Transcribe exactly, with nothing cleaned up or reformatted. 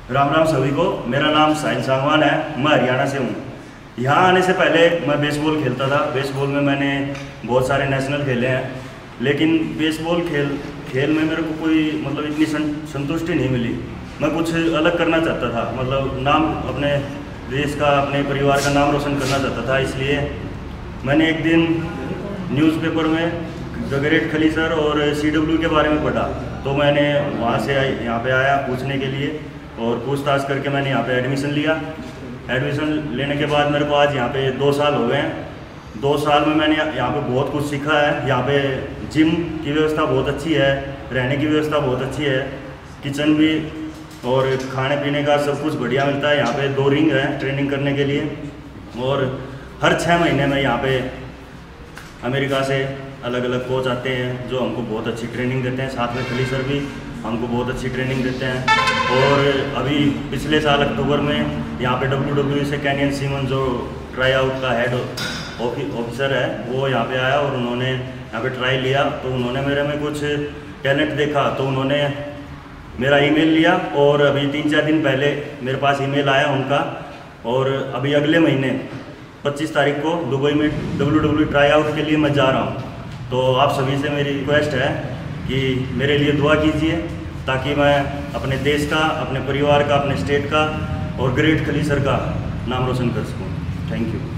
राम राम सभी को। मेरा नाम साहिल सांगवान है, मैं हरियाणा से हूँ। यहाँ आने से पहले मैं बेसबॉल खेलता था। बेसबॉल में मैंने बहुत सारे नेशनल खेले हैं, लेकिन बेसबॉल खेल खेल में मेरे को कोई मतलब इतनी संतुष्टि नहीं मिली। मैं कुछ अलग करना चाहता था, मतलब नाम अपने देश का, अपने परिवार का नाम रोशन करना चाहता था। इसलिए मैंने एक दिन न्यूज़पेपर में द ग्रेट खली सर और सी डब्ल्यू के बारे में पढ़ा, तो मैंने वहाँ से यहाँ पे आया पूछने के लिए और पूछताछ करके मैंने यहाँ पे एडमिशन लिया। एडमिशन लेने के बाद मेरे को आज यहाँ पे दो साल हो गए हैं। दो साल में मैंने यहाँ पे बहुत कुछ सीखा है। यहाँ पे जिम की व्यवस्था बहुत अच्छी है, रहने की व्यवस्था बहुत अच्छी है, किचन भी और खाने पीने का सब कुछ बढ़िया मिलता है। यहाँ पे दो रिंग है ट्रेनिंग करने के लिए, और हर छः महीने में यहाँ पे अमेरिका से अलग अलग कोच आते हैं जो हमको बहुत अच्छी ट्रेनिंग देते हैं। साथ में खली सर भी हमको बहुत अच्छी ट्रेनिंग देते हैं। और अभी पिछले साल अक्टूबर में यहाँ पे डब्ल्यू डब्ल्यू ई से कैनियन सीमन जो ट्राई आउट का हेड ऑफिसर है, वो यहाँ पे आया और उन्होंने यहाँ पे ट्राई लिया। तो उन्होंने मेरे में कुछ टैलेंट देखा, तो उन्होंने मेरा ईमेल लिया और अभी तीन चार दिन पहले मेरे पास ईमेल आया उनका। और अभी अगले महीने पच्चीस तारीख को दुबई में डब्ल्यू डब्ल्यू ट्राई आउट के लिए मैं जा रहा हूँ। तो आप सभी से मेरी रिक्वेस्ट है कि मेरे लिए दुआ कीजिए, ताकि मैं अपने देश का, अपने परिवार का, अपने स्टेट का और ग्रेट खली सर का नाम रोशन कर सकूँ। Thank you.